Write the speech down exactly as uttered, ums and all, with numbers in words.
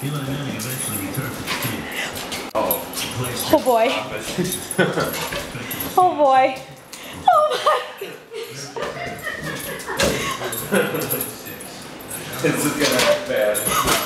Eli Manning eventually returned to the team. Oh. Oh boy. Oh boy. Oh my. This is gonna act bad.